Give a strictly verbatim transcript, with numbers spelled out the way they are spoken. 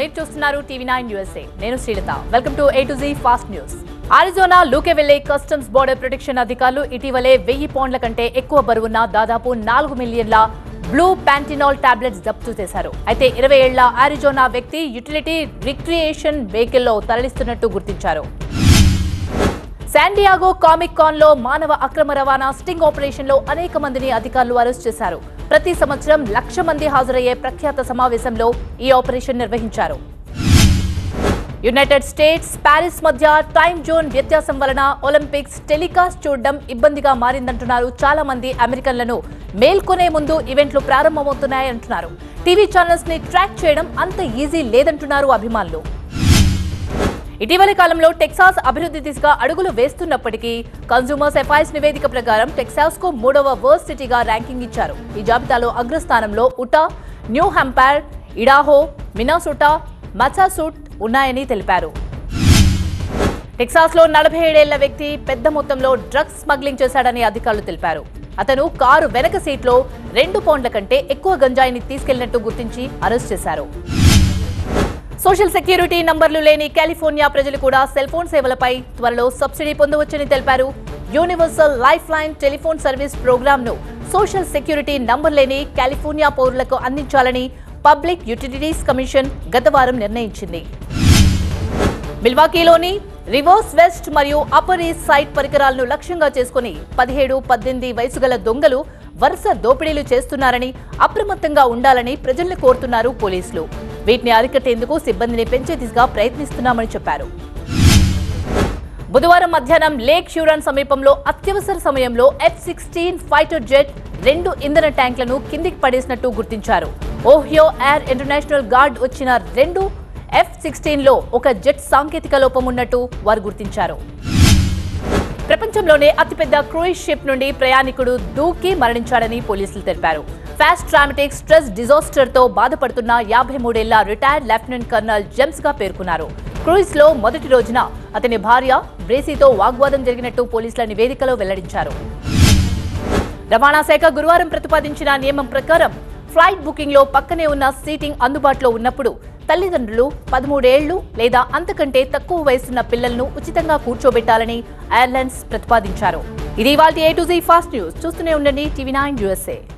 మీరు చూస్తున్నారు TV nine USA. నేను Srilatha. Welcome to A to Z fast news. Arizona లూకే వెళ్లే కస్టమ్స్ బోర్డర్ ప్రొటెక్షన్ అధికారులు ఇటీవలే వెయ్యి పౌండ్ల కంటే ఎక్కువ బరువున్న దాదాపు నాలుగు మిలియన్ల బ్లూ ప్యాంటినాల్ టాబ్లెట్స్ జప్తు చేశారు. అయితే ఇరవై ఏళ్ల అరిజోనా వ్యక్తి యుటిలిటీ రిక్రియేషన్ వెహికల్లో తరలిస్తున్నట్టు గుర్తించారు. శాండియాగో కామిక్ కాన్ లో మానవ అక్రమ రవాణా స్టింగ్ ఆపరేషన్ లో అనేక మందిని అధికారులు అరెస్ట్ చేశారు. ప్రతి సంవత్సరం లక్ష మంది హాజరయ్యే ప్రఖ్యాత సమావేశంలో ఈ ఆపరేషన్ నిర్వహించారు. యునైటెడ్ స్టేట్స్ ప్యారిస్ మధ్య టైం జోన్ వ్యత్యాసం వలన ఒలింపిక్స్ టెలికాస్ట్ చూడడం ఇబ్బందిగా మారిందంటున్నారు చాలా మంది అమెరికన్లను. మేల్కొనే ముందు ఈవెంట్లు ప్రారంభమవుతున్నాయంటున్నారు. టీవీ ఛానల్స్ ని ట్రాక్ చేయడం అంత ఈజీ లేదంటున్నారు అభిమానులు. ఇటీవలి కాలంలో టెక్సాస్ అభివృద్ధి దిశగా అడుగులు వేస్తున్నప్పటికీ కన్స్యూమర్స్ అఫైర్స్ నివేదిక ప్రకారం టెక్సాస్ కు మూడవ వర్స్ట్ సిటీగా ర్యాంకింగ్ ఇచ్చారు. ఈ జాబితాలో అగ్రస్థానంలో Utah, New Hampshire, Idaho, Minnesota, Massachusetts ఉన్నాయని తెలిపారు. టెక్సాస్ లో నలభై ఏడేళ్ల వ్యక్తి పెద్ద మొత్తంలో డ్రగ్స్ స్మగ్లింగ్ చేశాడని అధికారులు తెలిపారు. అతను కారు వెనక సీట్లో రెండు పౌండ్ల కంటే ఎక్కువ గంజాయిని తీసుకెళ్లినట్టు గుర్తించి అరెస్ట్ చేశారు. సోషల్ సెక్యూరిటీ నంబర్లు లేని కాలిఫోర్నియా ప్రజలు కూడా సెల్ ఫోన్ సేవలపై త్వరలో సబ్సిడీ పొందవచ్చని తెలిపారు. Universal Life Line Telephone Service Program ను సోషల్ సెక్యూరిటీ నంబర్ లేని కాలిఫోర్నియా పౌరులకు అందించాలని పబ్లిక్ యూటిలిటీస్ కమిషన్ గత వారం నిర్ణయించింది. మిల్వాకీలోని రివర్స్ వెస్ట్ మరియు అప్పర్ ఈస్ట్ సైడ్ పరికరాలను లక్ష్యంగా చేసుకుని పదిహేడు పద్దెనిమిది వయసు గల దొంగలు వరుస దోపిడీలు చేస్తున్నారని, అప్రమత్తంగా ఉండాలని ప్రజల్ని కోరుతున్నారు పోలీసులు. వీటిని అరికట్టేందుకు సిబ్బందిని పెంచే దిశగా ప్రయత్నిస్తున్నామని చెప్పారు. బుధవారం మధ్యాహ్నం లేక్ హ్యూరాన్ సమీపంలో అత్యవసర సమయంలో ఎఫ్ సిక్స్టీన్ ఫైటర్ జెట్ రెండు ఇంధన ట్యాంకులను కిందికి పడేసినట్టు గుర్తించారు. ఓహియో ఎయిర్ ఇంటర్నేషనల్ గార్డ్ వచ్చిన రెండు ఎఫ్ సిక్స్టీన్ లో ఒక జెట్ సాంకేతిక లోపం ఉన్నట్టు వారు గుర్తించారు. ప్రపంచంలోనే అతిపెద్ద క్రూయిజ్ షిప్ నుండి ప్రయాణికుడు దూకి మరణించాడని పోలీసులు తెలిపారు. ఫాస్ట్ ట్రామాటిక్ స్ట్రెస్ డిజాస్టర్ తో బాధపడుతున్న యాభై మూడేళ్ల రిటైర్డ్ లెఫ్టినెంట్ కర్నల్ జేమ్స్ గా పేర్కొన్నారు. క్రూయిజ్ లో మొదటి రోజున అతని భార్య బ్రేసీతో వాగ్వాదం జరిగినట్టు పోలీసుల నివేదికలో వెల్లడించారు. రవాణా శాఖ గురువారం ప్రతిపాదించిన నియమం ప్రకారం ఫ్లైట్ బుకింగ్ లో పక్కనే ఉన్న సీటింగ్ అందుబాటులో ఉన్నప్పుడు తల్లిదండ్రులు పదమూడేళ్లు లేదా అంతకంటే తక్కువ వయసున్న పిల్లలను ఉచితంగా కూర్చోబెట్టాలని ఎయిర్లైన్స్ ప్రతిపాదించారు. ఇది ఇవాల్టి A to Z fast news. చూస్తూనే ఉండండి టీవీ నైన్ యూఎస్ఏ.